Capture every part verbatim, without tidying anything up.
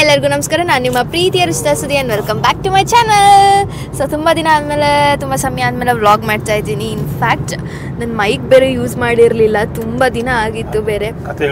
ಎಲ್ಲರಿಗೂ ನಮಸ್ಕಾರ. ನಾನು ನಿಮ್ಮ ಪ್ರೀತಿಯ ರುಚಿತ ಸುದಿ and welcome back to my channel. So ತುಂಬ ದಿನ ಆದಮೇಲೆ ತುಂಬ ಸಮಯ ಆದಮೇಲೆ ವ್ಲಾಗ್ ಮಾಡ್ತಾ ಇದ್ದೀನಿ. ಇನ್ಫ್ಯಾಕ್ಟ್ ನನ್ನ ಮೈಕ್ ಬೇರೆ ಯೂಸ್ ಮಾಡಿರಲಿಲ್ಲ, ತುಂಬ ದಿನ ಆಗಿತ್ತು ಬೇರೆ.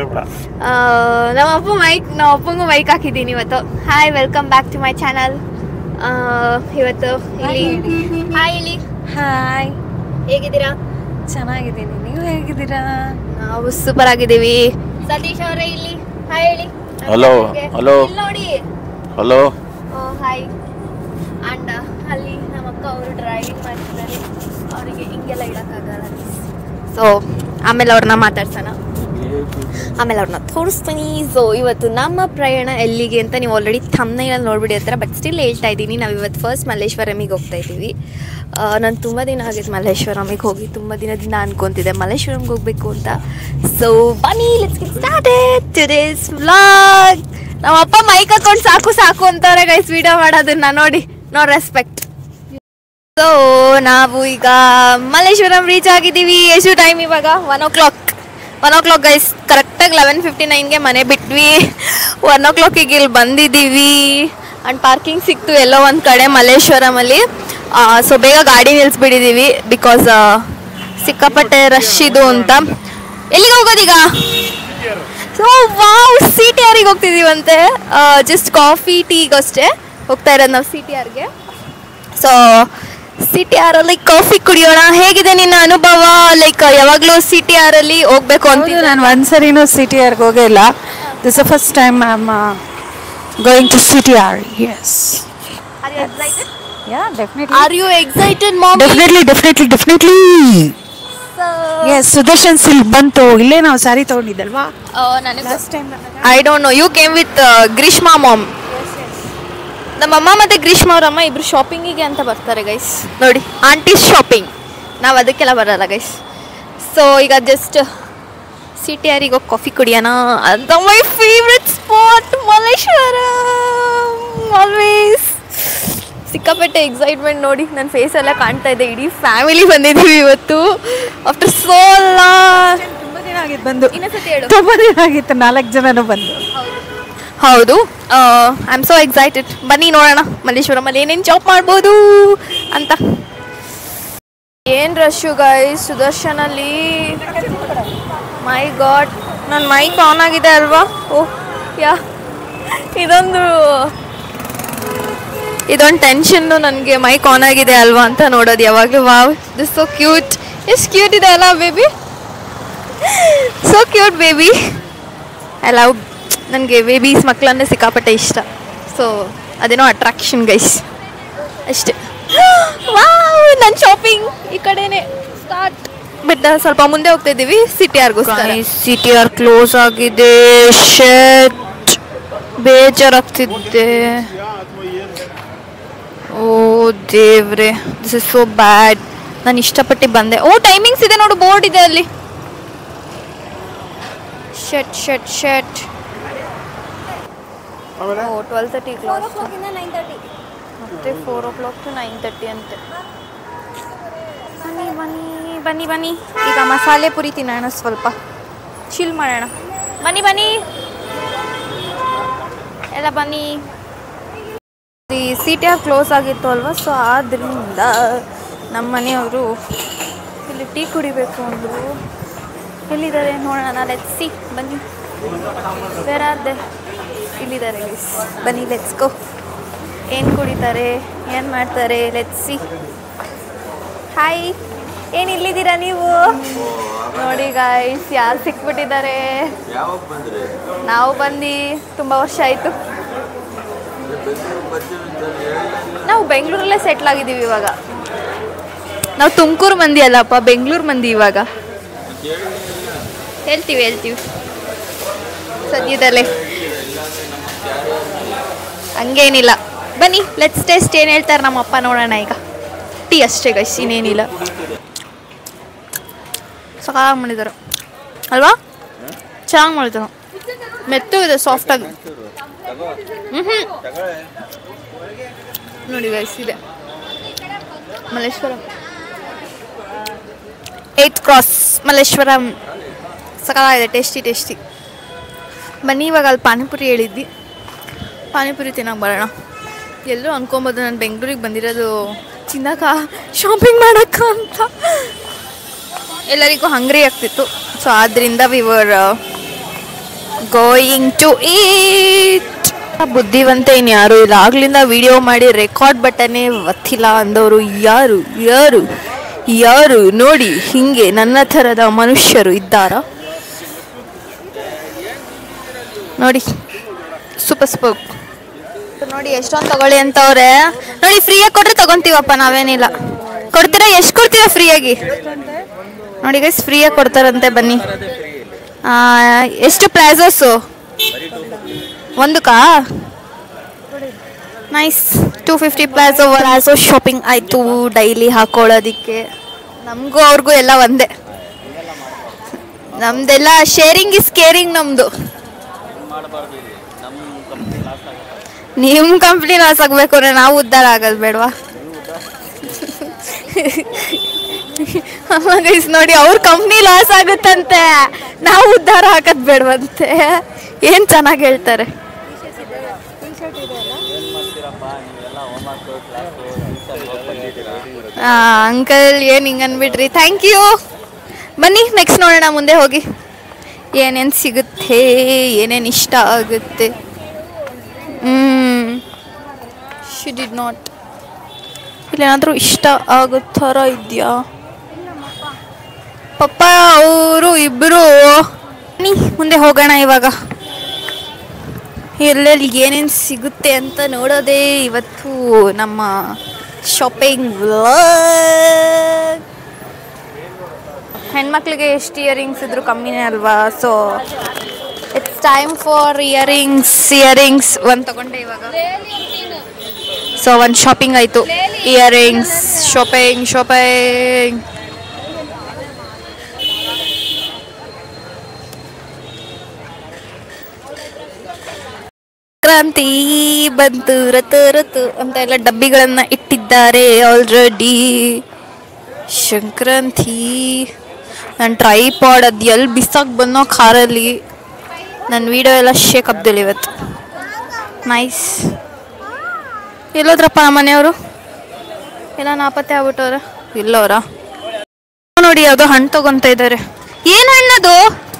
ನಮ್ಮ ಅಪ್ಪ ಮೈಕ್ ನಮ್ಮ ಅಪ್ಪಂಗೂ ಮೈಕ್ ಹಾಕಿದ್ದೀನಿ ಇವತ್ತು. Hi, welcome back to my channel. ಇವತ್ತು ಇಲ್ಲಿ ಹಾಯ್ ಇಲ್ಲಿ ಹಾಯ್, ಹೇಗಿದ್ದೀರಾ? ಚೆನ್ನಾಗಿದ್ದೀನಿ, ನೀವು ಹೇಗಿದ್ದೀರಾ? ನಾವು ಸೂಪರ್ ಆಗಿದ್ದೀವಿ. ಸತೀಶ್ ಅವರೇ ಇಲ್ಲಿ ಹಾಯ್ ಹೇಳಿ. ಹಲೋ ಹಲೋ ನೋಡಿ ಹಲೋ ಹಾಯ್. ಆ್ಯಂಡ್ ಅಲ್ಲಿ ನಮ್ಮ ಅಕ್ಕ ಅವರು ಡ್ರೈವಿಂಗ್ ಮಾಡ್ತಿದ್ದಾರೆ, ಅವರಿಗೆ ಹಿಂಗೆಲ್ಲ ಇಡೋಕ್ಕಾಗಲ್ಲ. ಸೊ ಆಮೇಲೆ ಅವ್ರನ್ನ ಮಾತಾಡ್ಸೋಣ, ಆಮೇಲೆ ಅವ್ರನ್ನ ತೋರಿಸ್ತೀನಿ. ಸೊ ಇವತ್ತು ನಮ್ಮ ಪ್ರಯಾಣ ಎಲ್ಲಿಗೆ ಅಂತ ನೀವು ಆಲ್ರೆಡಿ ಥಂಬ್ನೈಲಲ್ಲಿ ನೋಡ್ಬಿಡಿ ಹತ್ರ, ಬಟ್ ಸ್ಟಿಲ್ ಹೇಳ್ತಾ ಇದ್ದೀನಿ. ನಾವು ಇವತ್ತು ಫಸ್ಟ್ ಮಲ್ಲೇಶ್ವರಮಿಗೆ ಹೋಗ್ತಾ ಇದ್ದೀವಿ. ನಾನು ತುಂಬ ದಿನ ಆಗಿತ್ತು ಮಲ್ಲೇಶ್ವರಮಿಗೆ ಹೋಗಿ, ತುಂಬ ದಿನದಿಂದ ಅನ್ಕೊತಿದ್ದೆ ಮಲ್ಲೇಶ್ವರಮ್ಗೆ ಹೋಗಬೇಕು ಅಂತ. ಸೊ ಬನ್ನಿ, let's get started today's vlog. ನಮ್ಮ ಅಪ್ಪ ಮೈಕ್ ಹಾಕೊಂಡು ಸಾಕು ಸಾಕು ಅಂತಾರೆ ಗೈಸ್ ವಿಡಿಯೋ ಮಾಡೋದನ್ನ ನೋಡಿ. No respect. ಸೊ ನಾವು ಈಗ ಮಲ್ಲೇಶ್ವರಂ ರೀಚ್ ಆಗಿದ್ದೀವಿ. ಎಷ್ಟು ಟೈಮ್ ಇವಾಗ? One o'clock one o'clock guys, ಕರೆಕ್ಟಾಗಿ ಲೆವೆನ್ ಫಿಫ್ಟಿ ನೈನ್ಗೆ ಮನೆ ಬಿಟ್ವಿ. ಒನ್ ಓ ಕ್ಲಾಕಿಗೆ ಇಲ್ಲಿ ಬಂದಿದ್ದೀವಿ. ಆ್ಯಂಡ್ ಪಾರ್ಕಿಂಗ್ ಸಿಕ್ತು ಎಲ್ಲೋ ಒಂದು ಕಡೆ ಮಲ್ಲೇಶ್ವರಮಲ್ಲಿ. ಸೊ ಬೇಗ ಗಾಡಿ ನಿಲ್ಲಿಸ್ಬಿಟ್ಟಿದ್ದೀವಿ, ಬಿಕಾಸ್ ಸಿಕ್ಕಾಪಟ್ಟೆ ರಶ್ ಇದು ಅಂತ. ಎಲ್ಲಿಗೆ ಹೋಗೋದೀಗ? ಸೊ ವಾವ್, ಸಿ ಟಿ ಆರಿಗೆ ಹೋಗ್ತಿದ್ದೀವಂತೆ. ಜಸ್ಟ್ ಕಾಫಿ ಟೀಗಷ್ಟೇ ಹೋಗ್ತಾ ಇರೋದು ನಾವು ಸಿ ಟಿ ಆರ್ಗೆ. ಸೊ ಸಿ ಟಿ ಆರಲ್ಲಿ ಕಾಫಿ ಕುಡಿಯೋಣ. ಹೇಗಿದೆ ನಿನ್ನ ಅನುಭವ? ಲೈಕ್ ಯಾವಾಗಲೂ ಸಿ ಟಿ ಆರಲ್ಲಿ ಹೋಗ್ಬೇಕು ಅಂತ. ನಾನು ಒಂದ್ಸರಿನೂ ಸಿ ಟಿ ಆರ್ಗೆ ಹೋಗಿಲ್ಲ. This is first time I am going to C T R. Yes. Are you excited? Yeah, definitely. Are you excited, mom? Definitely, definitely, definitely. So Yes, Sudarshan silk ಬಂತು. ಇಲ್ಲೇ ನಾವು saree ತಗೊಂಡಿದ್ದಲ್ವಾ ನನಗೆ last time? I don't know. You came with Grishma mom. ನಮ್ಮಮ್ಮ ಮತ್ತು ಗ್ರೀಷ್ಮಾ ಅವರಮ್ಮ ಇಬ್ರು ಶಾಪಿಂಗಿಗೆ ಅಂತ ಬರ್ತಾರೆ ಗೈಸ್. ನೋಡಿ, ಆಂಟೀಸ್ ಶಾಪಿಂಗ್. ನಾವು ಅದಕ್ಕೆಲ್ಲ ಬರಲ್ಲ ಗೈಸ್. ಸೊ ಈಗ ಜಸ್ಟ್ ಸಿ ಟಿ ಆರಿಗೆ ಹೋಗಿ ಕಾಫಿ ಕುಡಿಯೋಣ ಅಂತ. My favourite spot Malleshwara. Always ಸಿಕ್ಕಾಪಟ್ಟೆ ಎಕ್ಸೈಟ್ಮೆಂಟ್ ನೋಡಿ, ನನ್ನ ಫೇಸೆಲ್ಲ ಕಾಣ್ತಾ ಇದೆ. ಇಡೀ ಫ್ಯಾಮಿಲಿ ಬಂದಿದ್ದೀವಿ ಇವತ್ತು ಆಫ್ಟರ್ ಸೋ ಲಾಂಗ್. ತುಂಬ ದಿನ ಆಗಿತ್ತು ಬಂದು. ಇನ್ನೊಂದ್ಸತಿ ಹೇಳು. ತುಂಬ ದಿನ ಆಗಿತ್ತು, ನಾಲ್ಕು ಜನನೂ ಬಂದು. ಹೌದು, ಐ ಆಮ್ ಸೋ ಎಕ್ಸೈಟೆಡ್. ಬನ್ನಿ ನೋಡೋಣ ಮಲ್ಲೇಶ್ವರಮಲ್ಲಿ ಏನೇನು ಜಾಬ್ ಮಾಡ್ಬೋದು ಅಂತ. ಏನು ರಶ್ಶು ಗೈಸ್ ಸುದರ್ಶನಲ್ಲಿ. ಮೈ ಗಾಡ್, ನನ್ನ ಮೈಕ್ ಆನ್ ಆಗಿದೆ ಅಲ್ವಾ? ಓಹ್ ಯಾ, ಇದೊಂದು ಇದೊಂದು ಟೆನ್ಷನ್ನು ನನಗೆ, ಮೈಕ್ ಆನ್ ಆಗಿದೆ ಅಲ್ವಾ ಅಂತ ನೋಡೋದು ಯಾವಾಗಲೂ. Wow, this so cute. ಎಷ್ಟು ಕ್ಯೂಟ್ ಇದೆ ಅಲ್ಲ baby? So cute baby. I love, ನನಗೆ ಬೇಬೀಸ್ ಮಕ್ಕಳನ್ನೇ ಸಿಕ್ಕಾಪಟ್ಟೆ ಇಷ್ಟ. ಸೊ ಅದೇನೋ ಅಟ್ರಾಕ್ಷನ್ ಗೈಸ್ ಅಷ್ಟೇ. ವಾವ್, ನನ್ನ ಶಾಪಿಂಗ್ ಈ ಕಡೆನೇ ಸ್ಟಾರ್ಟ್. ಬಟ್ ಸ್ವಲ್ಪ ಮುಂದೆ ಹೋಗ್ತಾ ಇದ್ದೀವಿ ಸಿ ಟಿ ಆರ್ಗೋಸ್ಕರ. ಸಿ ಟಿ ಆರ್ ಕ್ಲೋಸ್ ಆಗಿದೆ. ಶೆಟ್, ಬೇಜಾರಾಗ್ತಿದ್ದೆ. ಓ ದೇವ್ರೆ, ದಿಸ್ ಇಸ್ ಸೋ ಬ್ಯಾಡ್. ನಾನು ಇಷ್ಟಪಟ್ಟು ಬಂದೆ. ಓ ಟೈಮಿಂಗ್ಸ್ ಇದೆ ನೋಡು, ಬೋರ್ಡ್ ಇದೆ ಅಲ್ಲಿ. Shit shit shit. ಓ ಟ್ವೆಲ್ ತರ್ಟಿ ಕ್ಲಾಸ್ ಮತ್ತೆ four o'clock to nine thirty ಅಂತೆ. ಬನ್ನಿ ಬನ್ನಿ ಬನ್ನಿ ಬನ್ನಿ. ಈಗ ಮಸಾಲೆ ಪುರಿ ತಿನ್ನೋಣ, ಸ್ವಲ್ಪ ಚಿಲ್ ಮಾಡೋಣ. ಬನ್ನಿ ಬನ್ನಿ ಎಲ್ಲ ಬನ್ನಿ. ಈ ಸಿ ಟಿ ಆರ್ ಕ್ಲೋಸ್ ಆಗಿತ್ತು ಅಲ್ವಾ, ಸೊ ಆದ್ದರಿಂದ ನಮ್ಮ ಮನೆಯವರು ಇಲ್ಲಿ ಟೀ ಕುಡಿಬೇಕು ಅಂದರು. ಎಲ್ಲಿದ್ದಾರೆ ನೋಡೋಣ, ಲೆಟ್ಸ್ ಸಿ. ಬನ್ನಿ, ಬೇರೆ ಅದೇ ಇಲ್ಲಿದ್ದಾರೆ ಗೈಸ್. ಬನ್ನಿ ಲೆಟ್ಸ್ ಗೋ. ಏನು ಕುಡಿತಾರೆ, ಏನು ಮಾಡ್ತಾರೆ, ಲೆಟ್ಸ್ ಸಿ. ಹಾಯ್, ಏನು ಇಲ್ಲಿದ್ದೀರಾ ನೀವು? ನೋಡಿ ಗೈಸ್, ಯಾರು ಸಿಕ್ಬಿಟ್ಟಿದ್ದಾರೆ. ನಾವು ಬಂದು ತುಂಬ ವರ್ಷ ಆಯಿತು. ನಾವು ಬೆಂಗಳೂರಲ್ಲೇ ಸೆಟ್ಲ್ ಆಗಿದ್ದೀವಿ ಇವಾಗ. ನಾವು ತುಮಕೂರು ಮಂದಿ ಅಲ್ಲಪ್ಪ, ಬೆಂಗಳೂರು ಮಂದಿ ಇವಾಗ. ಹೇಳ್ತೀವಿ ಹೇಳ್ತೀವಿ ಸದ್ಯದಲ್ಲೇ, ಹಂಗೇನಿಲ್ಲ. ಬನ್ನಿ ಲೆಟ್ಸ್ ಟೇಸ್ಟ್. ಏನು ಹೇಳ್ತಾರೆ ನಮ್ಮಪ್ಪ ನೋಡೋಣ. ಈಗ ಟೀ ಅಷ್ಟೇ ಗೈಸ್, ಇನ್ನೇನಿಲ್ಲ. ಸಾಕಾಗಿ ಮಾಡಿದ್ದಾರೆ ಅಲ್ವಾ? ಚೆನ್ನಾಗಿ ಮಾಡಿದ್ರು, ಮೆತ್ತು ಇದೆ, ಸಾಫ್ಟಾಗಿ. ಹ್ಞೂ ಹ್ಞೂ ನೋಡಿ ಗೈಸ್, ಇದೆ ಮಲ್ಲೇಶ್ವರಂ ಏಯ್ತ್ ಕ್ರಾಸ್ ಮಲ್ಲೇಶ್ವರಂ. ಸಕಾಲಾಗಿದೆ, ಟೇಸ್ಟಿ ಟೇಸ್ಟಿ. ಬನ್ನಿ ಇವಾಗ ಅಲ್ಲಿ ಪಾನಿಪುರಿ ಹೇಳಿದ್ವಿ, ಪಾನಿಪುರಿ ತಿನ್ನೋಕೆ ಬರೋಣ. ಎಲ್ಲರೂ ಅನ್ಕೊಬೋದು ನಾನು ಬೆಂಗಳೂರಿಗೆ ಬಂದಿರೋದು ತಿನ್ನಕ ಶಾಪಿಂಗ್ ಮಾಡೋಕ್ಕ ಅಂತ. ಎಲ್ಲರಿಗೂ ಹಂಗ್ರಿ ಆಗ್ತಿತ್ತು. ಸೊ ಆದ್ದರಿಂದ we were going to eat. ಬುದ್ಧಿವಂತ ಇನ್ನು ಯಾರು ಇಲ್ಲ. ಆಗ್ಲಿಂದ ವಿಡಿಯೋ ಮಾಡಿ ರೆಕಾರ್ಡ್ ಬಟನ್ನೇ ಒತ್ತಿಲ್ಲ ಅಂದವರು ಯಾರು ಯಾರು ಯಾರು ನೋಡಿ. ಹಿಂಗೆ ನನ್ನ ಥರದ ಮನುಷ್ಯರು ಇದ್ದಾರಾ ನೋಡಿ. ಸೂಪರ್ ಸೂಪರ್ ನೋಡಿ. ಎಷ್ಟೊಂದು ತಗೊಳ್ಳಿ ಅಂತವ್ರೆ ನೋಡಿ. ಫ್ರೀಯಾಗಿ ಕೊಟ್ರೆ ತಗೊಂತೀವಪ್ಪ, ನಾವೇನಿಲ್ಲ. ಕೊಡ್ತೀರಾ? ಎಷ್ಟು ಕೊಡ್ತೀರಾ ಫ್ರೀಯಾಗಿ? ನೋಡಿ ಗೈಸ್, ಫ್ರೀಯಾಗಿ ಕೊಡ್ತಾರಂತೆ, ಬನ್ನಿ. ಎಷ್ಟು ಪ್ರೈಸಸ್ಸು ಒಂದಕ್ಕಾ? Nice. Two fifty palazzo palazzo shopping ಆಯಿತು ಡೈಲಿ ಹಾಕೊಳ್ಳೋದಕ್ಕೆ. ನಮಗೂ ಅವ್ರಿಗೂ ಎಲ್ಲ ಒಂದೇ. ನಮ್ದೆಲ್ಲ ಶೇರಿಂಗ್ ಇಸ್ ಕೇರಿಂಗ್. ನಮ್ಮದು ನಿಮ್ಮ ಕಂಪ್ನಿ ಲಾಸ್ ಆಗಬೇಕು ಅಂದರೆ ನಾವು ಉದ್ಧಾರ ಆಗೋದು ಬೇಡವಾ? ಗೈಸ್ ನೋಡಿ, ಅವ್ರ ಕಂಪ್ನಿ ಲಾಸ್ ಆಗುತ್ತಂತೆ, ನಾವು ಉದ್ಧಾರ ಆಗೋದು ಬೇಡವಂತೆ. ಏನು ಚೆನ್ನಾಗಿ ಹೇಳ್ತಾರೆ. ಅಂಕಲ್ ಏನು ಹಿಂಗೆ ಅಂದ್ಬಿಟ್ರಿ. Thank you. ಬನ್ನಿ ನೆಕ್ಸ್ಟ್ ನೋಡೋಣ ಮುಂದೆ ಹೋಗಿ ಏನೇನು ಸಿಗುತ್ತೆ, ಏನೇನು ಇಷ್ಟ ಆಗುತ್ತೆ. ಹ್ಞೂ ಶಿ ಡಿಡ್ ನಾಟ್. ಇಲ್ಲೇನಾದರೂ ಇಷ್ಟ ಆಗೋ ಥರ ಇದೆಯಾ? ಪಪ್ಪ ಅವರು ಇಬ್ಬರು. ಬನ್ನಿ ಮುಂದೆ ಹೋಗೋಣ ಇವಾಗ. ಎಲ್ಲೆಲ್ಲಿ ಏನೇನು ಸಿಗುತ್ತೆ ಅಂತ ನೋಡೋದೇ ಇವತ್ತು ನಮ್ಮ ಶಾಪಿಂಗ್ ವ್ಲಾಗ್. ಹೆಣ್ಮಕ್ಳಿಗೆ ಎಷ್ಟು ಇಯರಿಂಗ್ಸ್ ಇದ್ರೂ ಕಮ್ಮಿನೇ ಅಲ್ವಾ? So it's time for earrings. Earrings ಒಂದು ತಗೊಂಡೆ ಇವಾಗ. ಸೊ ಒಂದು ಶಾಪಿಂಗ್ ಆಯಿತು. ಇಯರಿಂಗ್ಸ್ ಶಾಪಿಂಗ್ ಶಾಪಿಂಗ್ ಸಂಕ್ರಾಂತಿ ಬಂತು ರತು ರತು ಅಂತ ಎಲ್ಲ ಡಬ್ಬಿಗಳನ್ನು ಇಟ್ಟಿದ್ದಾರೆ ಆಲ್ರೆಡಿ. ಸಂಕ್ರಾಂತಿ ನನ್ನ ಟ್ರೈಪಾಡ್ ಅದು ಎಲ್ಲಿ ಬಿಸಾಕ್ ಬಂದೋ ಕಾರಲ್ಲಿ. ನನ್ನ ವೀಡಿಯೋ ಎಲ್ಲ ಶೇಕ್ ಆಗ್ದಿಲ್ಲ ಇವತ್ತು. ನೈಸ್. ಎಲ್ಲೋದ್ರಪ್ಪ ನಮ್ಮ ಮನೆಯವರು? ಎಲ್ಲ ನಾಪತ್ತೆ ಆಗ್ಬಿಟ್ಟವ್ರ. ಇಲ್ಲವ್ರ ನೋಡಿ, ಯಾವುದೋ ಹಣ್ಣು ತಗೊಂತ ಇದ್ದಾರೆ. ಏನು ಹಣ್ಣದು?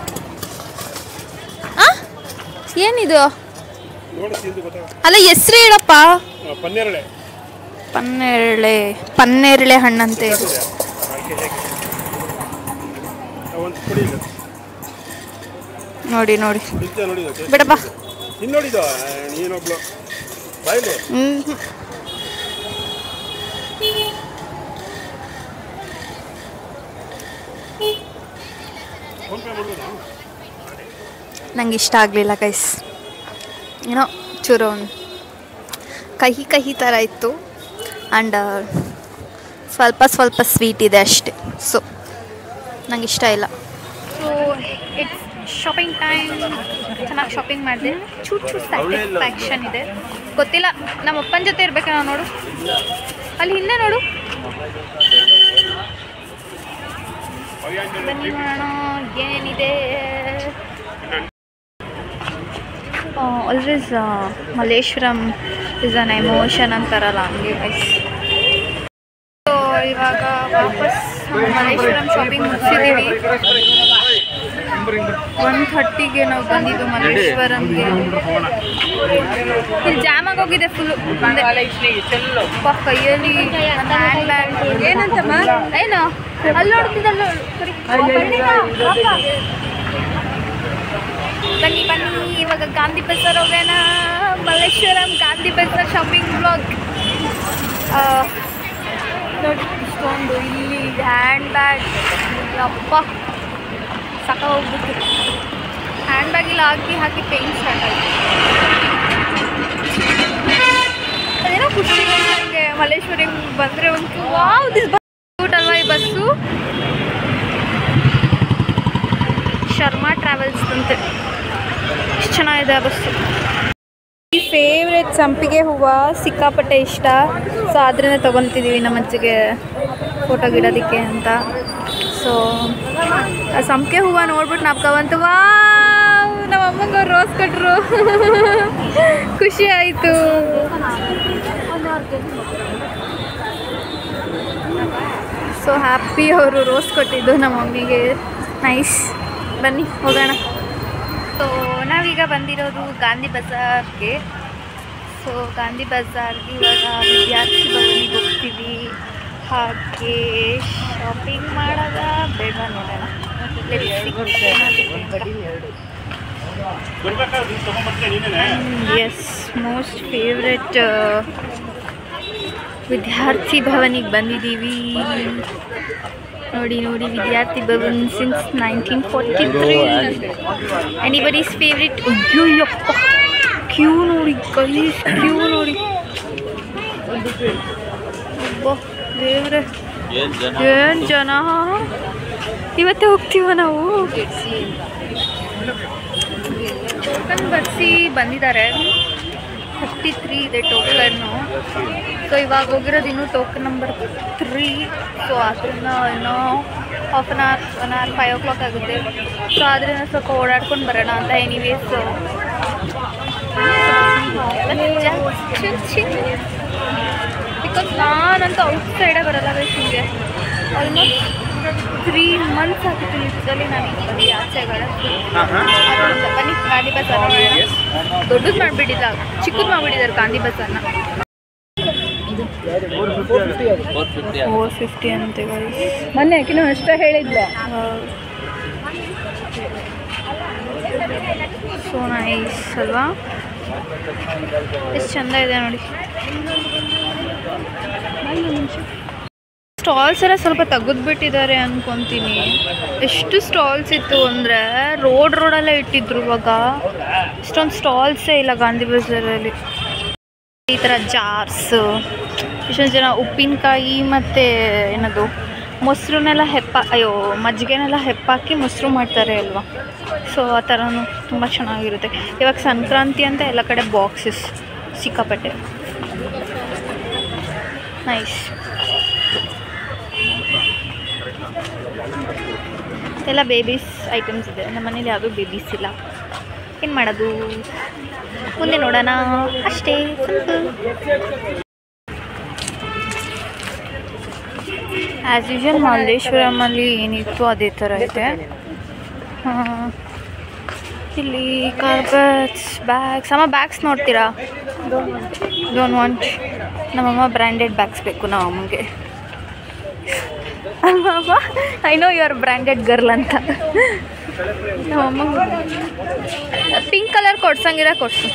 ಆ ಏನಿದು? ಅಲ್ಲ ಹೆಸ್ರು ಹೇಳಪ್ಪ. ಪನ್ನೇರಳೆ. ಪನ್ನೇರಳೆ ಪನ್ನೇರಳೆ ಹಣ್ಣಂತೆ ಇದು. ನೋಡಿ ನೋಡಿ ಬಿಡಪ್ಪ. ನಂಗೆ ಇಷ್ಟ ಆಗಲಿಲ್ಲ ಗೈಸ್. ಏನೋ ಚೂರು ಕಹಿ ಕಹಿ ಥರ ಇತ್ತು. ಆ್ಯಂಡ್ ಸ್ವಲ್ಪ ಸ್ವಲ್ಪ ಸ್ವೀಟ್ ಇದೆ ಅಷ್ಟೆ. ಸೊ ನಂಗೆ ಇಷ್ಟ ಇಲ್ಲ. So it's shopping time. ಚೆನ್ನಾಗಿ ಶಾಪಿಂಗ್ ಮಾಡಿದೆ. ಚೂರು ಚೂರು ಸ್ಯಾಟಿಸ್ಫ್ಯಾಕ್ಷನ್ ಇದೆ. ಗೊತ್ತಿಲ್ಲ, ನಮ್ಮ ಅಪ್ಪನ ಜೊತೆ ಇರ್ಬೇಕು ನಾವು. ನೋಡು ಅಲ್ಲಿ ಹಿಂದೆ ನೋಡು. ಬನ್ನಿ ಮಾಡೋಣ ಏನೇನಿದೆ. Always Malleshwaram is an emotion ಅಂತಾರಲ್ಲ, ಹಂಗೆ ಗೈಸ್. ಸೊ ಇವಾಗ ವಾಪಸ್ ಮಲ್ಲೇಶ್ವರಂ ಶಾಪಿಂಗ್ ಮುಗಿಸಿದ್ದೀವಿ. ಒನ್ ಥರ್ಟಿಗೆ ನಾವು ಬಂದಿದ್ದು ಮಲ್ಲೇಶ್ವರಂಗೆ. ಇಲ್ಲಿ ಜಾಮ್ ಆಗೋಗಿದೆ ಫುಲ್ಲು. ಕೈಯಲ್ಲಿ ಹ್ಯಾಂಡ್ ಬ್ಯಾಗ್. ಏನಂತಮ್ಮ? ಏನು ಅಲ್ಲಿ ನೋಡ್ತಿದ್ದಲ್ಲ. ಬನ್ನಿ ಬನ್ನಿ ಇವಾಗ ಗಾಂಧಿ ಬಜಾರ್ ಹೋಗೋಣ. Malleshwaram Gandhi Bazaar shopping blog. ನೋಡಿ ಇಷ್ಟೊಂದು ಇಲ್ಲಿ ಹ್ಯಾಂಡ್ ಬ್ಯಾಗ್. ಅಪ್ಪ ಸಾಕ ಹೋಗ್ಬಿಟ್ಟು ಹ್ಯಾಂಡ್ ಬ್ಯಾಗ್ ಇಲ್ಲಿ ಹಾಕಿ ಹಾಕಿ ಪೇಂಟ್ ಸ್ಟಾರ್ಟ್ ಆಯಿತು. ಅದೇನೋ ಖುಷಿ ನನಗೆ ಮಲ್ಲೇಶ್ವರಂಗೆ ಬಂದರೆ ಒಂದು ವಾವ್ ದಿಸ್ ಬಸ್ ಕ್ಯೂಟ್ ಅಲ್ವಾ ಈ ಬಸ್ಸು. ಶರ್ಮಾ ಟ್ರಾವೆಲ್ಸ್ ಅಂತೆ. ಎಷ್ಟು ಚೆನ್ನಾಗಿದೆ ಆ ಬಸ್ಸು. ಈ ಫೇವ್ರೆಟ್ ಸಂಪಿಗೆ ಹೂವು ಸಿಕ್ಕಾಪಟ್ಟೆ ಇಷ್ಟ. ಸೊ ಅದರಿಂದ ತೊಗೊತಿದ್ದೀವಿ ನಮ್ಮ ಅಜ್ಜಿಗೆ ಫೋಟೋ ಗಿಡೋದಕ್ಕೆ ಅಂತ. ಸೊ ಆ ಸಂಪಿಗೆ ಹೂವು ನೋಡ್ಬಿಟ್ಟು ನಾಪ್ಕ ಬಂತು. ವಾವ್, ನಮ್ಮ ಅಮ್ಮಂಗೆ ಅವ್ರು ರೋಸ್ ಕೊಟ್ಟರು. ಖುಷಿ ಖುಷಿ ಆಯಿತು. So happy. ಅವರು ರೋಸ್ ಕೊಟ್ಟಿದ್ದು ನಮ್ಮ ಮಮ್ಮಿಗೆ. ನೈಸ್. ಬನ್ನಿ ಹೋಗೋಣ. ಸೊ ನಾವೀಗ ಬಂದಿರೋದು ಗಾಂಧಿ ಬಜಾರ್ಗೆ. ಸೊ ಗಾಂಧಿ ಬಜಾರ್ಗೆ ಇವಾಗ ವಿದ್ಯಾರ್ಥಿ ಭವನಿಗೆ ಹೋಗ್ತೀವಿ. ಹಾಗೆ ಶಾಪಿಂಗ್ ಮಾಡೋದ ಬೇಡ ನೋಡೋಣ. ಎಸ್, ಮೋಸ್ಟ್ ಫೇವ್ರೆಟ್ ವಿದ್ಯಾರ್ಥಿ ಭವನಿಗೆ ಬಂದಿದ್ದೀವಿ. ನೋಡಿ ನೋಡಿ Vidyarthi Bhavan since nineteen forty three. Anybody's favourite. ಅಯ್ಯೋ ಯಪ್ಪ, ಕ್ಯೂ ನೋಡಿ ಗೈಸ್, ಕ್ಯೂ ನೋಡಿ. ಒಬ್ಬ ದೇವ್ರೆ, ಏನು ಜನ. ಇವತ್ತೇ ಹೋಗ್ತೀವ ನಾವು. ಟೋಕನ್ ಬರ್ಸಿ ಬಂದಿದ್ದಾರೆ. ಫಿಫ್ಟಿ ತ್ರೀ ಇದೆ ಟೋಕನ್ನು. ಸೊ ಇವಾಗ ಹೋಗಿರೋದು ಇನ್ನೂ ಟೋಕನ್ ನಂಬರ್ ತ್ರೀ. ಸೊ ಅದರಿಂದ ಇನ್ನೂ half an hour one hour five o'clock ಆಗುತ್ತೆ. ಸೊ ಅದರಿಂದ ಸ್ವಲ್ಪ ಓಡಾಡ್ಕೊಂಡು ಬರೋಣ ಅಂತ. ಎನಿವೇಸ್ ಬಿಕಾಸ್ ನಾನಂತೂ ಔಟ್ ಸೈಡೇ ಬರಲ್ಲ ಬೇಸಿಗೆ. ಆಲ್ಮೋಸ್ಟ್ ತ್ರೀ ಮಂತ್ಸ್ ಆಗಿತ್ತು ನಿಜದಲ್ಲಿ ನಾನು ಈಗ ಬರೀ ಆಚೆಗಡೆ. ಅದರಿಂದ ಬನ್ನಿ ಗಾಂಧಿ ಬಜಾರ್ ದೊಡ್ಡದು ಮಾಡಿಬಿಟ್ಟಿಲ್ಲ, ಚಿಕ್ಕದು ಮಾಡಿಬಿಟ್ಟಿದ್ದಾರೆ ಗಾಂಧಿ ಬಜಾರ್ನ. ಫೋರ್ ಫಿಫ್ಟಿ ಅಂತೆ ಮೊನ್ನೆ ಯಾಕೆ ನಾವು ಅಷ್ಟೇ ಹೇಳಿದ್ಲು. ಸೊ ನೈಸ್ ಅಲ್ವಾ? ಎಷ್ಟು ಚಂದ ಇದೆ ನೋಡಿ. ಸ್ಟಾಲ್ಸ್ ಎಲ್ಲ ಸ್ವಲ್ಪ ತೆಗೆದ್ಬಿಟ್ಟಿದ್ದಾರೆ ಅನ್ಕೊತೀನಿ. ಎಷ್ಟು ಸ್ಟಾಲ್ಸ್ ಇತ್ತು ಅಂದರೆ ರೋಡ್ ರೋಡಲ್ಲೇ ಇಟ್ಟಿದ್ರು. ಇವಾಗ ಇಷ್ಟೊಂದು ಸ್ಟಾಲ್ಸೇ ಇಲ್ಲ ಗಾಂಧಿ ಬಜಾರಲ್ಲಿ. ಈ ಥರ ಜಾರ್ಸ್, ಇಷ್ಟೊಂದು ಜನ ಉಪ್ಪಿನಕಾಯಿ ಮತ್ತು ಏನದು ಮೊಸರನ್ನೆಲ್ಲ ಹೆಪ್ಪ ಅಯ್ಯೋ ಮಜ್ಜಿಗೆನೆಲ್ಲ ಹೆಪ್ಪಾಕಿ ಮೊಸರು ಮಾಡ್ತಾರೆ ಅಲ್ವಾ. ಸೊ ಆ ಥರನೂ ತುಂಬ ಚೆನ್ನಾಗಿರುತ್ತೆ. ಇವಾಗ ಸಂಕ್ರಾಂತಿ ಅಂತ ಎಲ್ಲ ಕಡೆ ಬಾಕ್ಸಸ್ ಸಿಕ್ಕಾಪಟ್ಟೆ. ನೈಸ್. ಎಲ್ಲ ಬೇಬೀಸ್ ಐಟಮ್ಸ್ ಇದೆ. ನಮ್ಮ ಮನೇಲಿ ಯಾವುದೂ ಬೇಬೀಸ್ ಇಲ್ಲ. ಏನು ಮಾಡೋದು, ಮುಂದೆ ನೋಡೋಣ ಅಷ್ಟೇ. ಆ್ಯಸ್ ಯೂಶುವಲ್ ಮಲ್ಲೇಶ್ವರಮಲ್ಲಿ ಏನಿತ್ತು ಅದೇ ಥರ ಇದೆ. ಇಲ್ಲಿ ಕಾರ್ಪೆಟ್ಸ್, ಬ್ಯಾಗ್ಸ್. ಅಮ್ಮ ಬ್ಯಾಗ್ಸ್ ನೋಡ್ತೀರಾ? Don't want. ನಮ್ಮಮ್ಮ ಬ್ರ್ಯಾಂಡೆಡ್ ಬ್ಯಾಗ್ಸ್ ಬೇಕು ನಮ್ಮ ಅಮ್ಮಗೆ. ಅಮ್ಮ I know you are branded girl ಅಂತ. ನಮ್ಮಮ್ಮ ಪಿಂಕ್ ಕಲರ್ ಕೊಡ್ಸಂಗಿರ ಕೊಡ್ಸು.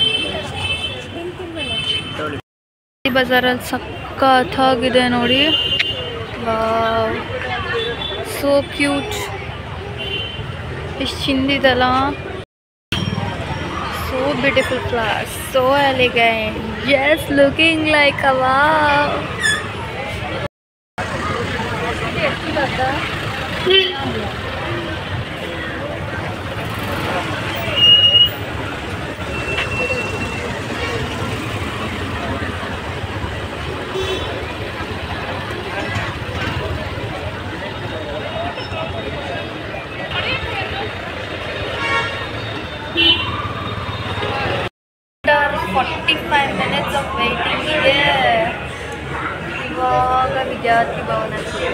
ಈ ಬಜಾರಲ್ಲಿ ಸಖತ್ತಾಗಿದೆ ನೋಡಿ. Wow, so cute. ಎಷ್ಟು ಚಿಂದಿದಲ್ಲ. So beautiful flowers, so elegant. Just looking like a wow. Forty five minutes of waiting ಇದೆ. ಇವಾಗ ವಿದ್ಯಾರ್ಥಿ ಭವನ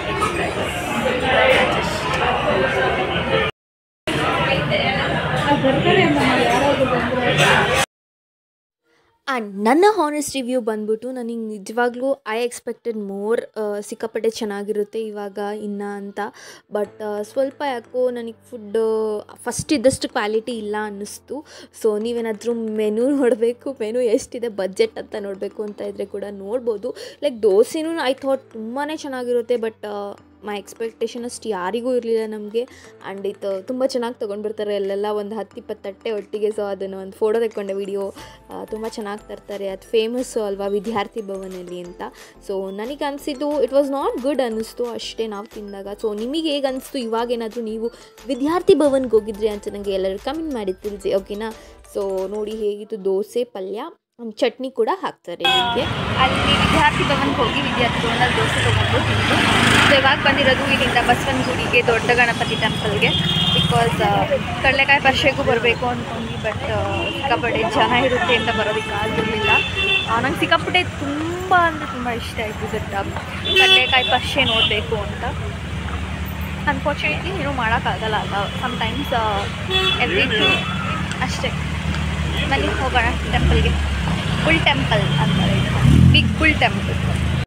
ಆ್ಯಂಡ್ ನನ್ನ ಹಾನೆಸ್ಟ್ ರಿವ್ಯೂ ಬಂದ್ಬಿಟ್ಟು ನನಗೆ ನಿಜವಾಗ್ಲೂ ಐ ಎಕ್ಸ್ಪೆಕ್ಟೆಡ್ ಮೋರ್. ಸಿಕ್ಕಾಪಟ್ಟೆ ಚೆನ್ನಾಗಿರುತ್ತೆ ಇವಾಗ ಇನ್ನು ಅಂತ. ಬಟ್ ಸ್ವಲ್ಪ ಯಾಕೋ ನನಗೆ ಫುಡ್ ಫಸ್ಟ್ ಇದ್ದಷ್ಟು ಕ್ವಾಲಿಟಿ ಇಲ್ಲ ಅನ್ನಿಸ್ತು. ಸೊ ನೀವೇನಾದರೂ ಮೆನು ನೋಡಬೇಕು, ಮೆನು ಎಷ್ಟಿದೆ ಬಜೆಟ್ ಅಂತ ನೋಡಬೇಕು ಅಂತ ಇದ್ದರೆ ಕೂಡ ನೋಡ್ಬೋದು. ಲೈಕ್ ದೋಸೆನೂ ಐ ಥಾಟ್ ತುಂಬಾ ಚೆನ್ನಾಗಿರುತ್ತೆ. ಬಟ್ ಮೈ ಎಕ್ಸ್ಪೆಕ್ಟೇಷನ್ ಅಷ್ಟು ಯಾರಿಗೂ ಇರಲಿಲ್ಲ ನಮಗೆ. ಆ್ಯಂಡ್ ಇದು ತುಂಬ ಚೆನ್ನಾಗಿ ತೊಗೊಂಡ್ಬರ್ತಾರೆ ಅಲ್ಲೆಲ್ಲ ಒಂದು ಹತ್ತು ಇಪ್ಪತ್ತು ತಟ್ಟೆ ಒಟ್ಟಿಗೆ. ಸೊ ಅದನ್ನು ಒಂದು ಫೋಟೋ ತೆಕ್ಕೊಂಡೆ, ವಿಡಿಯೋ ತುಂಬ ಚೆನ್ನಾಗಿ ತರ್ತಾರೆ. ಅದು ಫೇಮಸ್ಸು ಅಲ್ವಾ ವಿದ್ಯಾರ್ಥಿ ಭವನಲ್ಲಿ ಅಂತ. ಸೊ ನನಗೆ ಅನಿಸಿದ್ದು ಇಟ್ ವಾಸ್ ನಾಟ್ ಗುಡ್ ಅನ್ನಿಸ್ತು ಅಷ್ಟೇ ನಾವು ತಿಂದಾಗ. ಸೊ ನಿಮಗೆ ಹೇಗೆ ಅನಿಸ್ತು? ಇವಾಗೇನಾದರೂ ನೀವು ವಿದ್ಯಾರ್ಥಿ ಭವನ್ಗೆ ಹೋಗಿದ್ರಿ ಅಂತ ನನಗೆ ಎಲ್ಲರೂ ಕಮೆಂಟ್ ಮಾಡಿ ತಿಳಿಸಿ, ಓಕೆನಾ? ಸೊ ನೋಡಿ ಹೇಗಿತ್ತು ದೋಸೆ, ಪಲ್ಯ ಒಂದು ಚಟ್ನಿ ಕೂಡ ಹಾಕ್ತಾರೆ ಇದಕ್ಕೆ. ಅಲ್ಲಿ ವಿದ್ಯಾರ್ಥಿ ಭವನ್ಗೆ ಹೋಗಿ ವಿದ್ಯಾರ್ಥಿ ಭವನಲ್ಲಿ ದೋಸೆ ತೊಗೊಂಡು ತಿಂದು ಸೊ ಇವಾಗ ಬಂದಿರೋದು ಇಲ್ಲಿಂದ ಬಸವನಗುಡಿಗೆ ದೊಡ್ಡ ಗಣಪತಿ ಟೆಂಪಲ್ಗೆ. ಬಿಕಾಸ್ ಕಡಲೆಕಾಯಿ ಪರಿಷೆಗೂ ಬರಬೇಕು ಅಂದ್ಕೊಂಡ್ವಿ, ಬಟ್ ಸಿಕ್ಕಾಪಟ್ಟೆ ಜನ ಇರುತ್ತೆ ಅಂತ ಬರೋದಕ್ಕೆ ಆಗಿರಲಿಲ್ಲ. ನಂಗೆ ಸಿಕ್ಕಾಪಟ್ಟೆ ತುಂಬ ಅಂದರೆ ತುಂಬ ಇಷ್ಟ ಆಯಿತು ಗೊತ್ತಾ ಕಡಲೆಕಾಯಿ ಪರಿಷೆ ನೋಡಬೇಕು ಅಂತ. ಅನ್ಫಾರ್ಚುನೇಟ್ಲಿ ಏನೂ ಮಾಡೋಕ್ಕಾಗಲ್ಲ ಅಲ್ಲ, ಸಮ್ಟೈಮ್ಸ್ ಎವ್ರಿಥಿಂಗ್ ಅಷ್ಟೇ. ಬನ್ನಿ ಹೋಗೋಣ ಟೆಂಪಲ್ಗೆ. ಬುಲ್ ಟೆಂಪಲ್ ಅಂತಾರೆ, ಬಿಗ್ ಬುಲ್ ಟೆಂಪಲ್.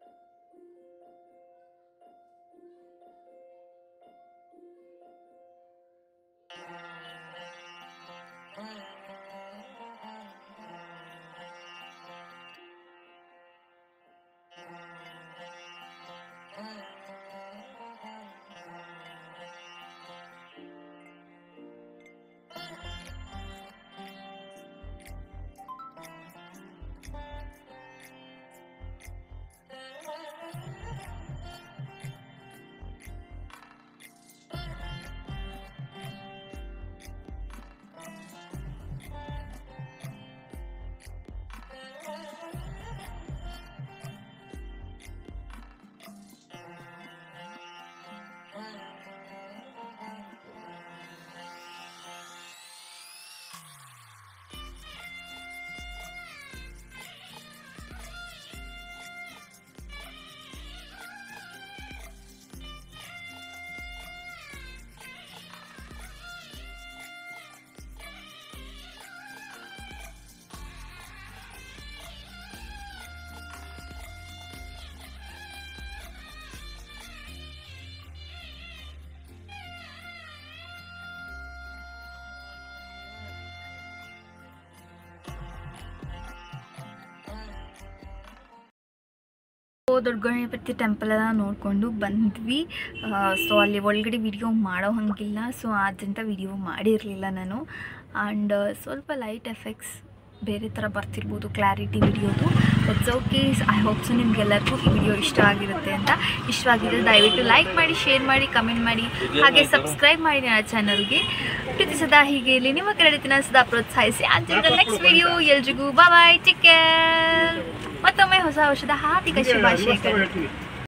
ದೊಡ್ಡ ಗಣಪತಿ ಟೆಂಪಲ್ ಎಲ್ಲ ನೋಡಿಕೊಂಡು ಬಂದ್ವಿ. ಸೊ ಅಲ್ಲಿ ಒಳಗಡೆ ವಿಡಿಯೋ ಮಾಡೋ ಹಂಗಿಲ್ಲ, ಸೊ ಆದ್ದರಿಂದ ವಿಡಿಯೋ ಮಾಡಿರಲಿಲ್ಲ ನಾನು. ಆ್ಯಂಡ್ ಸ್ವಲ್ಪ ಲೈಟ್ ಎಫೆಕ್ಟ್ಸ್ ಬೇರೆ ಥರ ಬರ್ತಿರ್ಬೋದು ಕ್ಲಾರಿಟಿ ವಿಡಿಯೋದು. It's okay. I hope so ನಿಮಗೆಲ್ಲರಿಗೂ ಈ ವಿಡಿಯೋ ಇಷ್ಟ ಆಗಿರುತ್ತೆ ಅಂತ. ಇಷ್ಟವಾಗಿದ್ದರೆ ದಯವಿಟ್ಟು ಲೈಕ್ ಮಾಡಿ, ಶೇರ್ ಮಾಡಿ, ಕಮೆಂಟ್ ಮಾಡಿ, ಹಾಗೆ ಸಬ್ಸ್ಕ್ರೈಬ್ ಮಾಡಿ ನನ್ನ ಚಾನಲ್ಗೆ. ಪ್ರತಿ ಸದಾ ಹೀಗೆ ಇಲ್ಲಿ ನಿಮ್ಮ ಕನ್ನಡತಿನ ಸದಾ ಪ್ರೋತ್ಸಾಹಿಸಿ. Until next video. ಎಲ್ರಿಗೂ ಬಾಯ್, ಟೇಕ್ ಕೇರ್. ಮತ್ತೊಮ್ಮೆ ಹೊಸ ವರ್ಷದ ಹಾರ್ದಿಕ ಶುಭಾಶಯಗಳು.